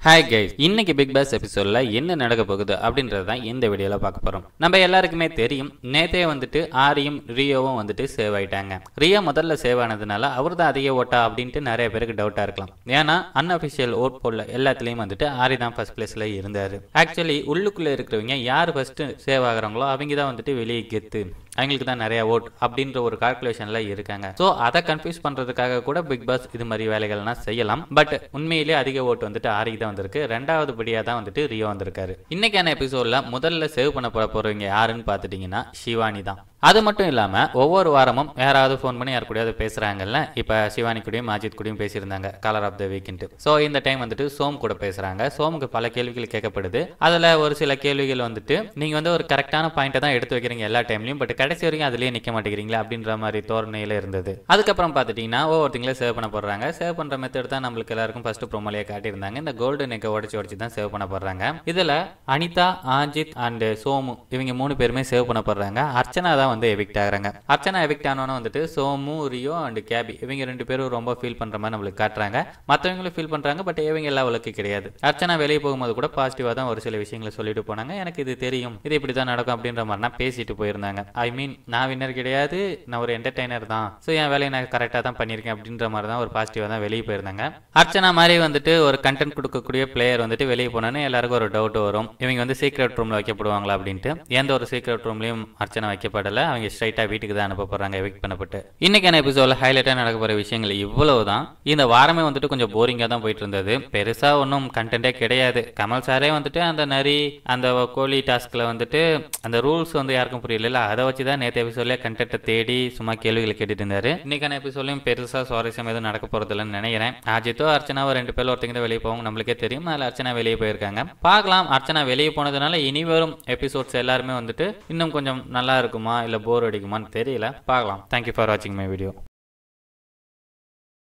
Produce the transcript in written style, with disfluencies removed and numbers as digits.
Hi guys, இன்னைக்கு Bigg Boss எபிசோட்ல என்ன நடக்க போகுது அப்படின்றத தான் இந்த வீடியோல பார்க்க போறோம். நம்ம எல்லாருக்குமே தெரியும், நேத்தே வந்துட்டு ஆரியும் ரியோவும் வந்துட்டு சேவ் ஆயிட்டாங்க. ரியோ முதல்ல சேவ் ஆனதுனால அவர் தான் அதிக ஓட்டா அப்படின்ட்டு நிறைய பேருக்கு டவுட்டா இருக்கலாம். ஏன்னா அன்அபிஷியல் ஓட் போல எல்லாத்துலயும் வந்துட்டு ஆரி தான் ஃபர்ஸ்ட் பிளேஸ்ல இருந்தாரு. ஆக்சுவலி உள்ளுக்குள்ள இருக்கிறவங்க யார் ஃபர்ஸ்ட் சேவ் ஆகுறாங்களோ அவங்க தான் வந்துட்டு வெளியே கெத்து, அவங்களுக்கு தான் நிறைய ஓட் அப்படின்ற ஒரு கால்குலேஷன்ல இருக்காங்க. ஸோ அதை கன்ஃபியூஸ் பண்றதுக்காக கூட பிக் பாஸ் இது மாதிரி வேலைகள்லாம் செய்யலாம். பட் உண்மையிலேயே அதிக ஓட் வந்துட்டு ஆரிக்கு தான் வந்திருக்கு. ரெண்டாவது படியா தான் வந்துட்டு ரியோ வந்திருக்காரு. இன்னைக்கான எபிசோட்ல முதல்ல சேவ் பண்ண போறவங்க யாருன்னு பாத்துட்டீங்கன்னா சிவானி தான். அது மட்டும் இல்லாம ஒவ்வொரு வாரமும் யாராவது ஃபோன் பண்ணி யாரு கூடயாவது பேசுறாங்கல்ல. இப்ப சிவானி கூடயும் அஜித் கூடயும் பேசியிருந்தாங்க caller of the weekend. So இந்த டைம் வந்துட்டு சோம் கூட பேசுறாங்க. சோமுக்கு பல கேள்விகள் கேட்கப்படுது. அதுல ஒரு சில கேள்விகள் வந்துட்டு நீங்க வந்து ஒரு கரெக்டான பாயிண்ட்டை தான் எடுத்து வைக்கிறீங்க எல்லா டைம்லயும், பட் கடைசி வரைக்கும் அதுலயே நிக்க மாட்டேங்கிறீங்களா அப்படின்ற மாதிரி தோரணையில இருந்தது. அதுக்கப்புறம் பாத்துட்டீங்கன்னா ஒவ்வொருத்தங்களே சேவ் பண்ண போடுறாங்க. சேவ் பண்ற மெத்தட் தான் நம்மளுக்கு எல்லாருக்கும் ஃபர்ஸ்ட் ப்ரோமோலயே காட்டியிருந்தாங்க. இந்த கோல்டன் எக்கை உடச்சு தான் சேவ் பண்ண போடுறாங்க. இதுல அனிதா, அஜித் அண்ட் சோமு இவங்க 3 பேருமே சேவ் பண்ண போடுறாங்க. அர்ச்சனா தான் வந்து எவிக்ட் ஆகுறாங்க. அர்ச்சனா எவிக்ட் ஆனோன்னு வந்துட்டு சோமு, ரியோ அண்ட் கேபி இவங்க 2 பேரும் ரொம்ப ஃபீல் பண்ற மாதிரி நம்மளுக்கு காட்டுறாங்க. மற்றவங்களும் ஃபீல் பண்றாங்க, பட் இவங்க எல்லாம் அவளுக்கு கிடையாது. அர்ச்சனா வெளியே போகும்போது கூட பாசிட்டிவா தான் ஒரு சில விஷயங்களை சொல்லிட்டு போனாங்க. எனக்கு இது தெரியும், இது இப்படிதான் நடக்கும் அப்படின்ற மாதிரி பேசிட்டு போயிருந்தாங்க. ஐ மீன், நான் வின்னர் கிடையாது, நான் ஒரு என்டர்டைனர் தான், ஸோ என் வேலையை நான் கரெக்டாக தான் பண்ணியிருக்கேன் அப்படின்ற மாதிரி தான் ஒரு பாசிட்டிவா தான் வெளியே போயிருந்தாங்க. அர்ச்சனா மாதிரி வந்துட்டு ஒரு கண்டென்ட் கொடுக்கக்கூடிய பிளேயர் வந்துட்டு வெளியே போனோன்னு எல்லாருக்கும் ஒரு டவுட் வரும், இவங்க வந்து சீக்ரெட் ரூம்ல வைக்கப்படுவாங்களா அப்படின்ட்டு. எந்த ஒரு சீக்ரெட் ரூம்லயும் அர்ச்சனா வைக்கப்படல. அவங்க ஸ்ட்ரைட்டா வீட்டுக்கு தான் அனுப்ப போறாங்க எவிக்ட் பண்ணப்பட்டு. இன்னைக்கான எபிசோட்ல ஹைலைட்டா நடக்க போற விஷயங்கள் இவ்வளவுதான். இந்த வாரமே வந்துட்டு கொஞ்சம் போரிங்கா தான் போயிட்டு இருந்தது. பெருசா ஒன்றும் கண்டென்ட்டே கிடையாது. கமல் சாரே வந்துட்டு அந்த நரி அந்த கோழி டாஸ்க்ல வந்துட்டு அந்த ரூல்ஸ் வந்து யாருக்கும் புரியல, அதை வச்சுதான் நேற்று எபிசோட்ல கண்டென்ட்டை தேடி சும்மா கேள்விகளை கேட்டுட்டு இருந்தாரு. இன்னைக்கான எபிசோட்லயும் பெருசா சுவாரஸ்யம் எதுவும் நடக்க போறது இல்லைன்னு நினைக்கிறேன். அஜித்தோ அர்ச்சனாவோ 2 பேரும் ஒருத்தங்க தான் வெளியே போவாங்க, நம்மளுக்கே தெரியும். அதில் அர்ச்சனா வெளியே போயிருக்காங்க. பார்க்கலாம், அர்ச்சனா வெளியே போனதுனால இனி வரும் எபிசோட்ஸ் எல்லாருமே வந்துட்டு இன்னும் கொஞ்சம் நல்லா இருக்குமா இல்ல போர் அடிக்குமான்னு தெரியல. பார்க்கலாம். தேங்க்யூ ஃபார் வாட்சிங் மை வீடியோ.